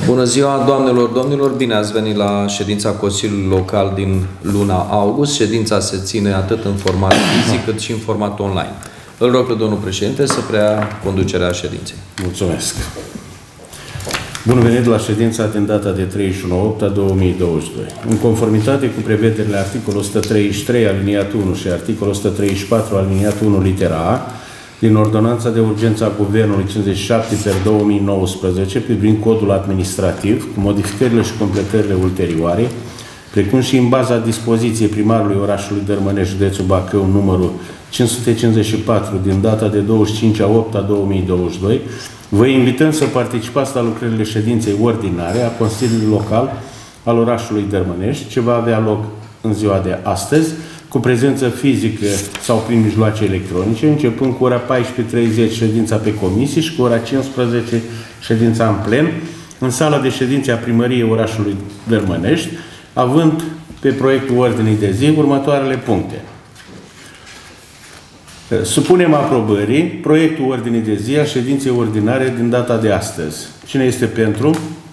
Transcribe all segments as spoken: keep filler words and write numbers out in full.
Bună ziua, doamnelor, domnilor! Bine ați venit la ședința Consiliului Local din luna august. Ședința se ține atât în format fizic cât și în format online. Îl rog pe domnul președinte să preia conducerea ședinței. Mulțumesc! Bun venit la ședința din data de treizeci și unu opt două mii douăzeci și doi. În conformitate cu prevederile articolul o sută treizeci și trei aliniatul unu și articolul o sută treizeci și patru aliniatul unu litera A din Ordonanța de Urgență a Guvernului cincizeci și șapte pe două mii nouăsprezece privind codul administrativ, cu modificările și completările ulterioare, precum și în baza dispoziției primarului orașului Dărmănești, județul Bacău, numărul cinci sute cincizeci și patru din data de douăzeci și cinci opt două mii douăzeci și doi, vă invităm să participați la lucrările ședinței ordinare a Consiliului Local al orașului Dărmănești, ce va avea loc în ziua de astăzi, cu prezență fizică sau prin mijloace electronice, începând cu ora paisprezece treizeci ședința pe comisii și cu ora cincisprezece ședința în plen, în sala de ședințe a primăriei orașului Dărmănești, având pe proiectul ordinii de zi următoarele puncte. Supunem aprobării proiectul ordinii de zi a ședinței ordinare din data de astăzi. Cine este pentru?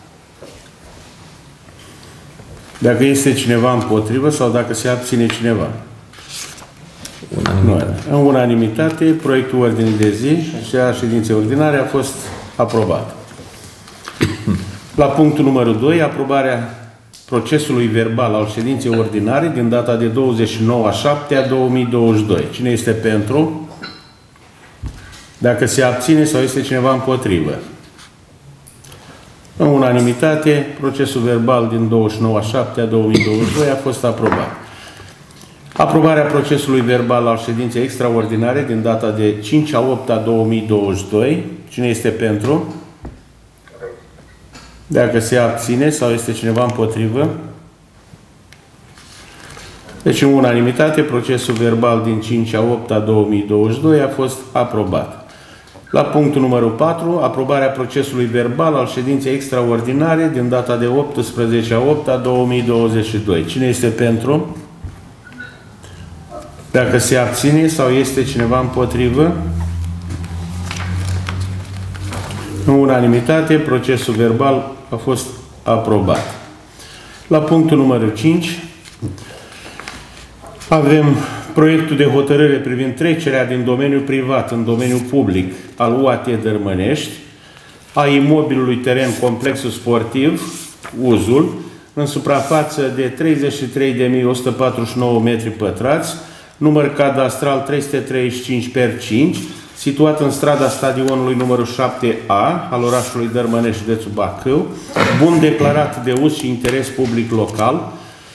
Dacă este cineva împotrivă sau dacă se abține cineva. Unanimitate. În unanimitate, proiectul ordinii de zi și a ședinței ordinare a fost aprobat. La punctul numărul doi, aprobarea procesului verbal al ședinței ordinare din data de douăzeci și nouă a șaptea două mii douăzeci și doi. Cine este pentru? Dacă se abține sau este cineva împotrivă. În unanimitate, procesul verbal din douăzeci și nouă a șaptea două mii douăzeci și doi a fost aprobat. Aprobarea procesului verbal al ședinței extraordinare din data de cinci opt două mii douăzeci și doi. Cine este pentru? Dacă se abține sau este cineva împotrivă. Deci, în unanimitate, procesul verbal din cinci opt două mii douăzeci și doi a fost aprobat. La punctul numărul patru, aprobarea procesului verbal al ședinței extraordinare din data de optsprezece opt două mii douăzeci și doi. Cine este pentru? Dacă se abține sau este cineva împotrivă? În unanimitate, procesul verbal a fost aprobat. La punctul numărul cinci, avem proiectul de hotărâre privind trecerea din domeniul privat în domeniul public al U A T Dărmănești a imobilului teren complexul sportiv, uzul, în suprafață de treizeci și trei de mii o sută patruzeci și nouă metri pătrați, număr cadastral trei sute treizeci și cinci pe cinci, situat în strada stadionului numărul șapte A al orașului Dărmănești, județul Bacău, bun declarat de uz și interes public local,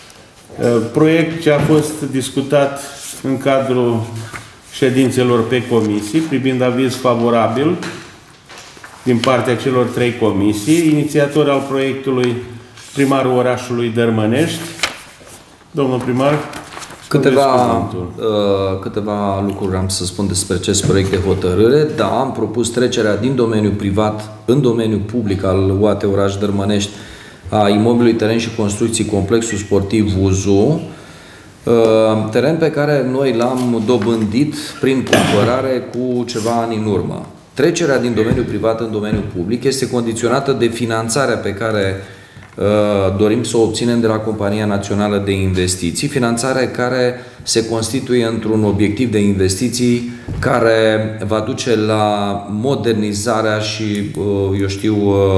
proiect ce a fost discutat în cadrul ședințelor pe comisii, privind aviz favorabil din partea celor trei comisii, inițiator al proiectului primarul orașului Dărmănești. Domnul primar, Câteva, uh, câteva lucruri am să spun despre acest proiect de hotărâre. Da, am propus trecerea din domeniul privat în domeniul public al U A T Oraș Dărmănești a imobilului teren și construcții complexul sportiv Uzu, uh, teren pe care noi l-am dobândit prin cumpărare cu ceva ani în urmă. Trecerea din domeniul privat în domeniul public este condiționată de finanțarea pe care dorim să o obținem de la Compania Națională de Investiții, finanțare care se constituie într-un obiectiv de investiții care va duce la modernizarea și, eu știu,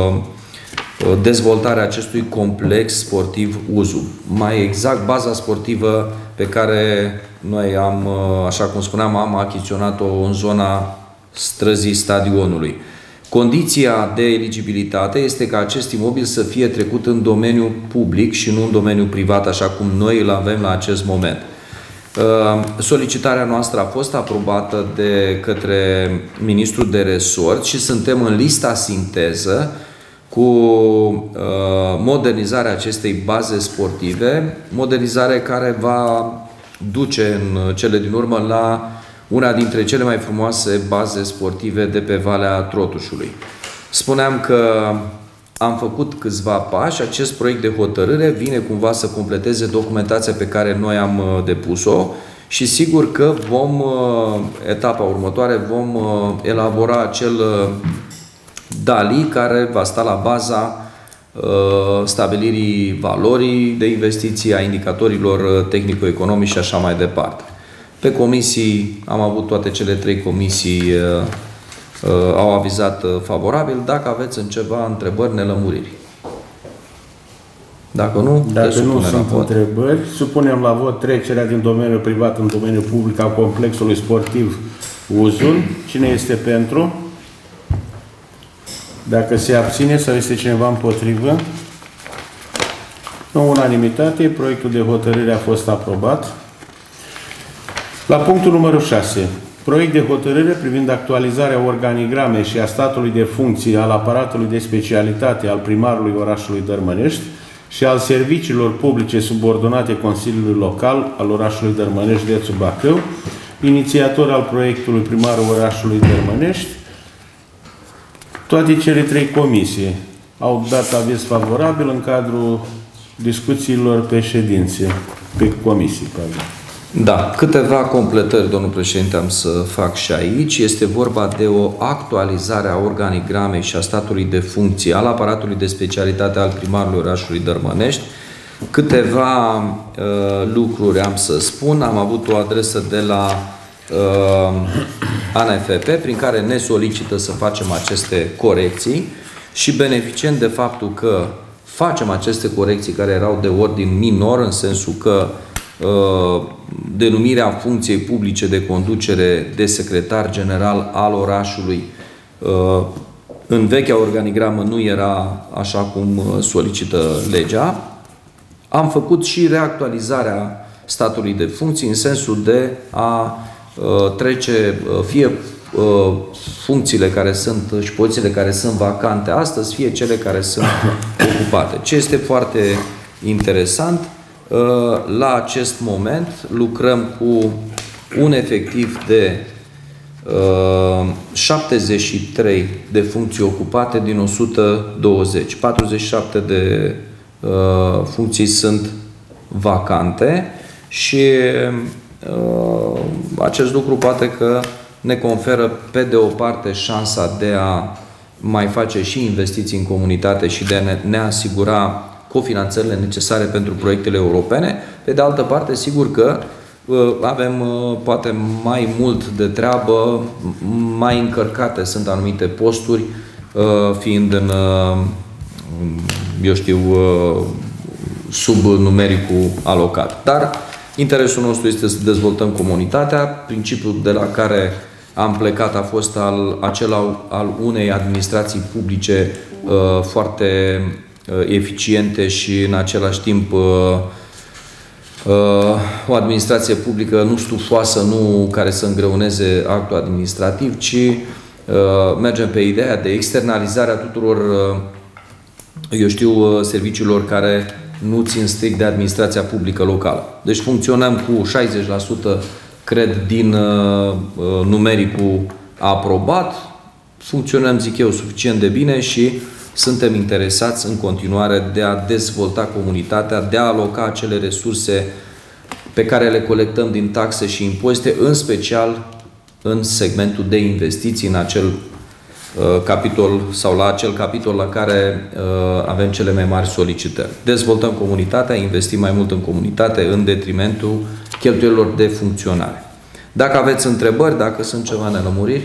dezvoltarea acestui complex sportiv Uzu. Mai exact, baza sportivă pe care noi am, așa cum spuneam, am achiziționat-o în zona străzii stadionului. Condiția de eligibilitate este ca acest imobil să fie trecut în domeniul public și nu în domeniul privat, așa cum noi îl avem la acest moment. Solicitarea noastră a fost aprobată de către Ministrul de Resort și suntem în lista sinteză cu modernizarea acestei baze sportive, modernizare care va duce în cele din urmă la una dintre cele mai frumoase baze sportive de pe Valea Trotușului. Spuneam că am făcut câțiva pași. Acest proiect de hotărâre vine cumva să completeze documentația pe care noi am depus-o și sigur că vom, etapa următoare, vom elabora acel D A L I care va sta la baza stabilirii valorii de investiții, a indicatorilor tehnico-economici și așa mai departe. Pe comisii, am avut toate cele trei comisii, au avizat favorabil. Dacă aveți în ceva întrebări, nelămuriri. Dacă nu, Dacă nu sunt întrebări, supunem la vot trecerea din domeniul privat în domeniul public a complexului sportiv Uzun. Cine este pentru? Dacă se abține sau este cineva împotrivă? În unanimitate, proiectul de hotărâre a fost aprobat. La punctul numărul șase. Proiect de hotărâre privind actualizarea organigramei și a statului de funcții al aparatului de specialitate al primarului orașului Dărmănești și al serviciilor publice subordonate Consiliului Local al orașului Dărmănești, județul Bacău, inițiator al proiectului primarul orașului Dărmănești. Toate cele trei comisii au dat aviz favorabil în cadrul discuțiilor pe ședințe, pe comisii. Pardon. Da, câteva completări, domnul președinte, am să fac și aici. Este vorba de o actualizare a organigramei și a statului de funcții al aparatului de specialitate al primarului orașului Dărmănești. Câteva uh, lucruri am să spun. Am avut o adresă de la uh, A N F P prin care ne solicită să facem aceste corecții și beneficient de faptul că facem aceste corecții care erau de ordin minor, în sensul că uh, denumirea funcției publice de conducere de secretar general al orașului uh, în vechea organigramă nu era așa cum solicită legea. Am făcut și reactualizarea statului de funcții în sensul de a uh, trece uh, fie uh, funcțiile care sunt și pozițiile care sunt vacante astăzi, fie cele care sunt ocupate. Ce este foarte interesant, uh, la acest moment lucrăm cu un efectiv de uh, șaptezeci și trei de funcții ocupate din o sută douăzeci. patruzeci și șapte de Uh, funcții sunt vacante și uh, acest lucru poate că ne conferă pe de o parte șansa de a mai face și investiții în comunitate și de a ne, ne asigura cofinanțările necesare pentru proiectele europene. Pe de altă parte, sigur că uh, avem uh, poate mai mult de treabă, mai încărcate sunt anumite posturi, uh, fiind în uh, eu știu, sub numericul alocat. Dar interesul nostru este să dezvoltăm comunitatea. Principiul de la care am plecat a fost al, acela al unei administrații publice uh, foarte uh, eficiente și în același timp uh, uh, o administrație publică nu stufoasă, nu care să îngreuneze actul administrativ, ci uh, mergem pe ideea de externalizarea tuturor uh, eu știu, serviciilor care nu țin strict de administrația publică locală. Deci funcționăm cu șaizeci la sută, cred, din uh, numericul aprobat. Funcționăm, zic eu, suficient de bine și suntem interesați în continuare de a dezvolta comunitatea, de a aloca acele resurse pe care le colectăm din taxe și impozite, în special în segmentul de investiții, în acel capitol sau la acel capitol la care uh, avem cele mai mari solicitări. Dezvoltăm comunitatea, investim mai mult în comunitate în detrimentul cheltuielilor de funcționare. Dacă aveți întrebări, dacă sunt ceva nelămuriri,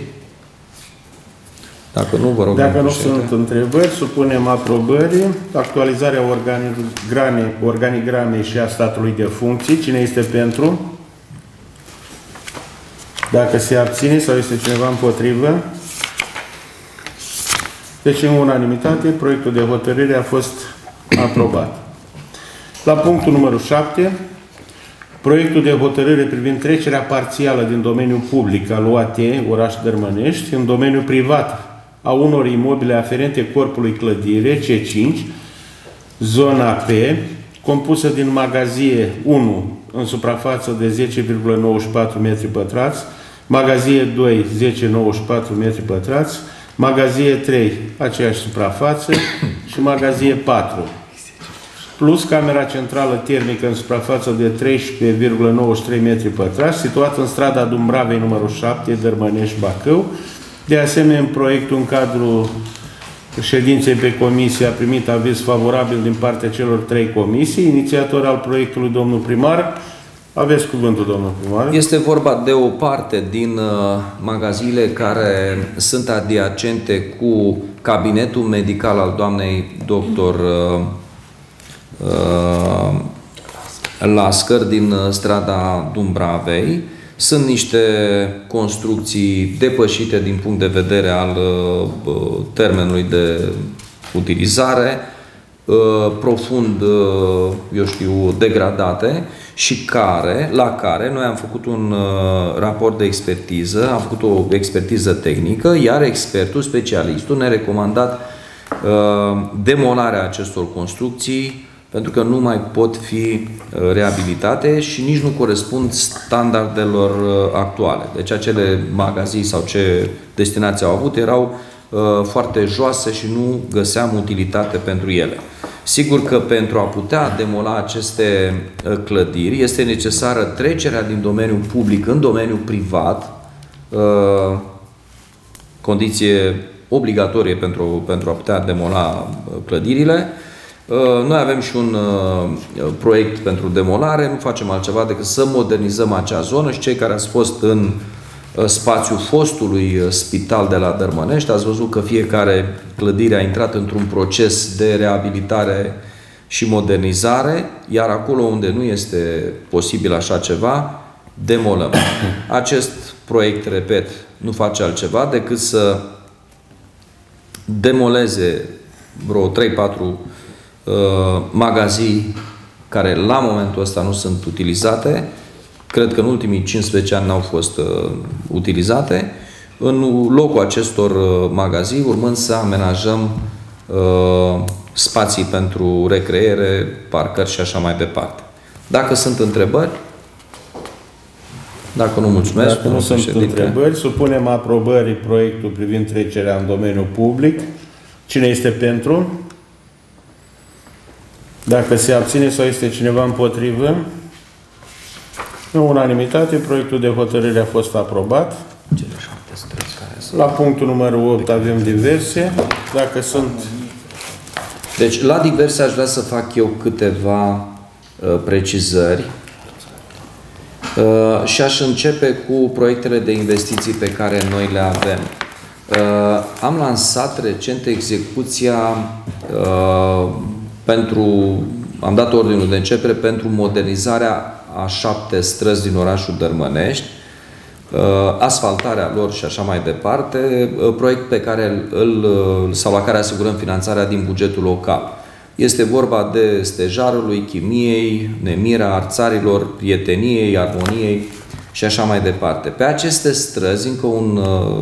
dacă nu, vă rog. Dacă nu sunt întrebări, supunem aprobării actualizarea organigramei, organigramei și a statului de funcții. Cine este pentru? Dacă se abține sau este cineva împotrivă? Deci, în unanimitate, proiectul de hotărâre a fost aprobat. La punctul numărul șapte, proiectul de hotărâre privind trecerea parțială din domeniul public al U A T, oraș Dărmănești, în domeniul privat a unor imobile aferente corpului clădire C cinci, zona P, compusă din magazie unu în suprafață de zece virgulă nouăzeci și patru metri pătrați, magazie doi, zece virgulă nouăzeci și patru metri pătrați, magazie trei, aceeași suprafață, și magazie patru, plus camera centrală termică în suprafață de treisprezece virgulă nouăzeci și trei metri pătrați, situată în strada Dumbravei numărul șapte, Dărmănești, Bacău. De asemenea, în proiectul în cadrul ședinței pe comisie a primit aviz favorabil din partea celor trei comisii. Inițiator al proiectului, domnul primar. Aveți cuvântul, domnul primar. Este vorba de o parte din uh, magazinele care sunt adiacente cu cabinetul medical al doamnei doctor uh, uh, Lascăr din uh, strada Dumbravei. Sunt niște construcții depășite din punct de vedere al uh, termenului de utilizare, uh, profund, uh, eu știu, degradate și care, la care noi am făcut un uh, raport de expertiză, am făcut o expertiză tehnică, iar expertul, specialistul, ne-a recomandat uh, demolarea acestor construcții pentru că nu mai pot fi reabilitate și nici nu corespund standardelor actuale. Deci acele magazii sau ce destinații au avut erau uh, foarte joase și nu găseam utilitate pentru ele. Sigur că pentru a putea demola aceste clădiri este necesară trecerea din domeniul public în domeniul privat, uh, condiție obligatorie pentru, pentru a putea demola clădirile. Noi avem și un proiect pentru demolare, nu facem altceva decât să modernizăm acea zonă și cei care ați fost în spațiul fostului spital de la Dărmănești, ați văzut că fiecare clădire a intrat într-un proces de reabilitare și modernizare, iar acolo unde nu este posibil așa ceva, demolăm. Acest proiect, repet, nu face altceva decât să demoleze vreo trei patru magazii care la momentul ăsta nu sunt utilizate. Cred că în ultimii cincisprezece ani n-au fost uh, utilizate. În locul acestor uh, magazii urmând să amenajăm uh, spații pentru recreere, parcări și așa mai departe. Dacă sunt întrebări, dacă nu, mulțumesc. Dacă nu sunt președinte. întrebări, supunem aprobării proiectul privind trecerea în domeniul public. Cine este pentru? Dacă se abține sau este cineva împotrivă, în unanimitate, proiectul de hotărâre a fost aprobat. La punctul numărul opt avem diverse. Dacă sunt... Deci, la diverse aș vrea să fac eu câteva uh, precizări uh, și aș începe cu proiectele de investiții pe care noi le avem. Uh, am lansat recent execuția uh, pentru, am dat ordinul de începere pentru modernizarea a șapte străzi din orașul Dărmănești, asfaltarea lor și așa mai departe, proiect pe care îl, sau la care asigurăm finanțarea din bugetul local. Este vorba de Stejarului, Chimiei, Nemira, Arțarilor, Prieteniei, Armoniei și așa mai departe. Pe aceste străzi, încă un,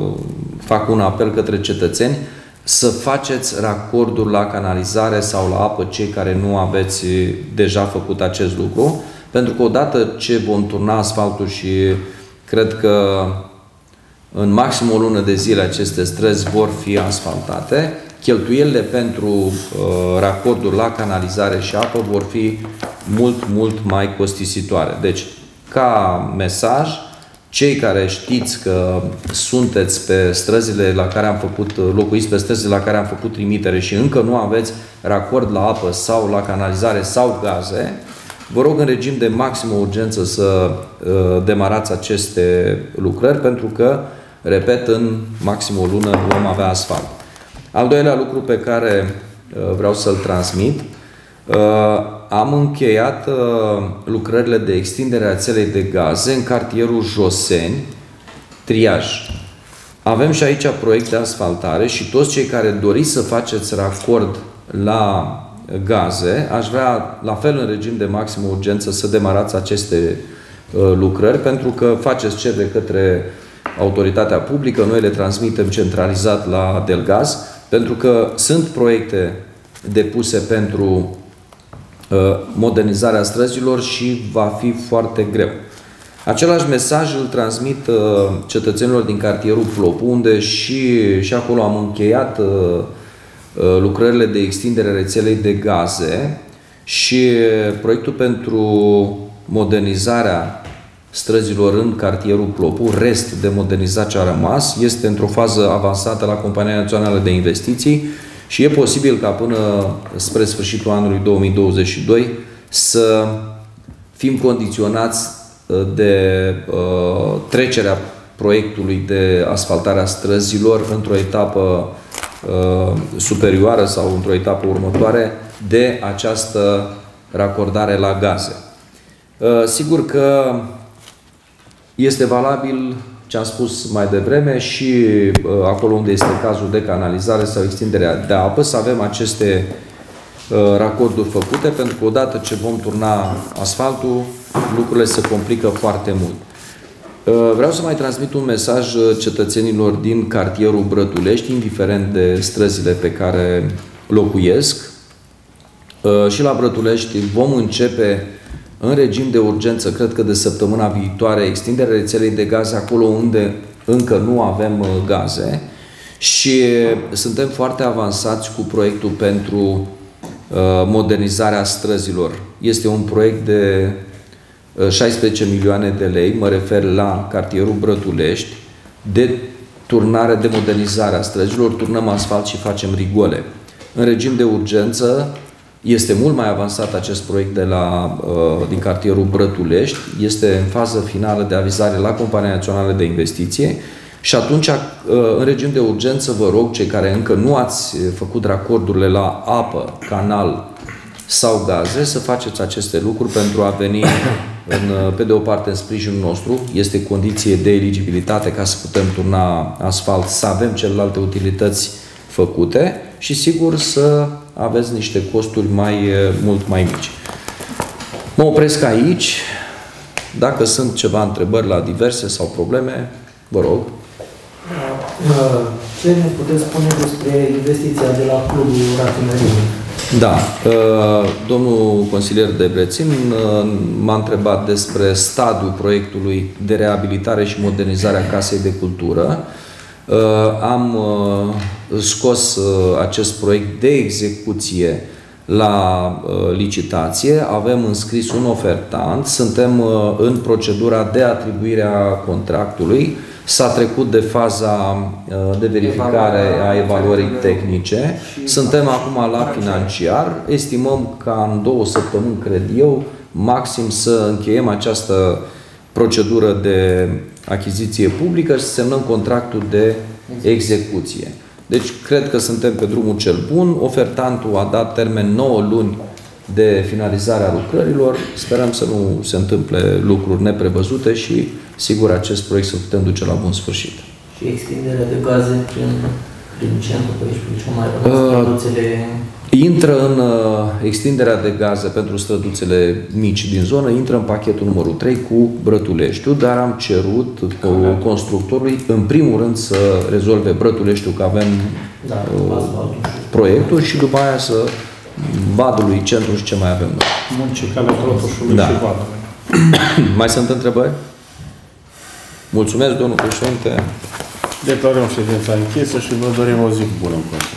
fac un apel către cetățeni să faceți racorduri la canalizare sau la apă, cei care nu aveți deja făcut acest lucru, pentru că odată ce vom turna asfaltul și cred că în maxim o lună de zile aceste străzi vor fi asfaltate, cheltuielile pentru uh, racorduri la canalizare și apă vor fi mult, mult mai costisitoare. Deci, ca mesaj, cei care știți că sunteți pe străzile la care am făcut, locuiți pe străzile la care am făcut trimitere și încă nu aveți racord la apă sau la canalizare sau gaze, vă rog în regim de maximă urgență să uh, demarați aceste lucrări, pentru că, repet, în maxim o lună vom avea asfalt. Al doilea lucru pe care uh, vreau să-l transmit, uh, am încheiat uh, lucrările de extindere a rețelei de gaze în cartierul Joseni, Triaj. Avem și aici proiect de asfaltare și toți cei care doriți să faceți racord la gaze, aș vrea, la fel în regim de maximă urgență, să demarați aceste uh, lucrări, pentru că faceți cerere către autoritatea publică, noi le transmitem centralizat la Delgaz, pentru că sunt proiecte depuse pentru uh, modernizarea străzilor și va fi foarte greu. Același mesaj îl transmit uh, cetățenilor din cartierul Plopu, unde și, și acolo am încheiat uh, lucrările de extindere a rețelei de gaze și proiectul pentru modernizarea străzilor în cartierul Plopu, rest de modernizat ce a rămas, este într-o fază avansată la Compania Națională de Investiții și e posibil ca până spre sfârșitul anului două mii douăzeci și doi să fim condiționați de uh, trecerea proiectului de asfaltare a străzilor într-o etapă uh, superioară sau într-o etapă următoare de această racordare la gaze. Uh, sigur că este valabil ce am spus mai devreme și uh, acolo unde este cazul de canalizare sau extinderea de apă, să avem aceste uh, racorduri făcute, pentru că odată ce vom turna asfaltul, lucrurile se complică foarte mult. Uh, vreau să mai transmit un mesaj cetățenilor din cartierul Brătulești, indiferent de străzile pe care locuiesc. Uh, și la Brătulești vom începe în regim de urgență, cred că de săptămâna viitoare, extinderea rețelei de gaze acolo unde încă nu avem gaze și suntem foarte avansați cu proiectul pentru uh, modernizarea străzilor. Este un proiect de uh, șaisprezece milioane de lei, mă refer la cartierul Brătulești, de turnare, de modernizare a străzilor, turnăm asfalt și facem rigole. În regim de urgență, este mult mai avansat acest proiect de la, din cartierul Brătulești, este în fază finală de avizare la Compania Națională de Investiție și atunci, în regim de urgență, vă rog, cei care încă nu ați făcut racordurile la apă, canal sau gaze, să faceți aceste lucruri pentru a veni, în, pe de o parte, în sprijinul nostru. Este condiție de eligibilitate ca să putem turna asfalt, să avem celelalte utilități făcute și, sigur, să aveți niște costuri mai, mult mai mici. Mă opresc aici. Dacă sunt ceva întrebări la diverse sau probleme, vă rog. Ce ne puteți spune despre investiția de la Clubul Rafinăriei? Da. Domnul consilier Debrețin m-a întrebat despre stadiul proiectului de reabilitare și modernizare a Casei de Cultură. Am scos acest proiect de execuție la licitație, avem înscris un ofertant, suntem în procedura de atribuire a contractului, s-a trecut de faza de verificare a evaluării tehnice, suntem acum la financiar, estimăm ca în două săptămâni, cred eu, maxim să încheiem această procedură de achiziție publică și să semnăm contractul de execuție. Deci, cred că suntem pe drumul cel bun. Ofertantul a dat termen nouă luni de finalizare a lucrărilor. Sperăm să nu se întâmple lucruri neprevăzute și, sigur, acest proiect să putem duce la bun sfârșit. Și extinderea de gaze prin, prin centru, pe aici, prin cea mai rămâne Intră în uh, extinderea de gaze pentru străduțele mici din zonă, intră în pachetul numărul trei cu Brătuleștiul, dar am cerut uh, constructorului, în primul rând, să rezolve Brătuleștiul, că avem da, uh, proiectul, și după aia să vadului centru și ce mai avem noi. Muncii, calea Trotușului da. și vadul. Mai sunt întrebări? Mulțumesc, domnul președinte. Declarăm ședința închisă și vă dorim o zi bună în continuare.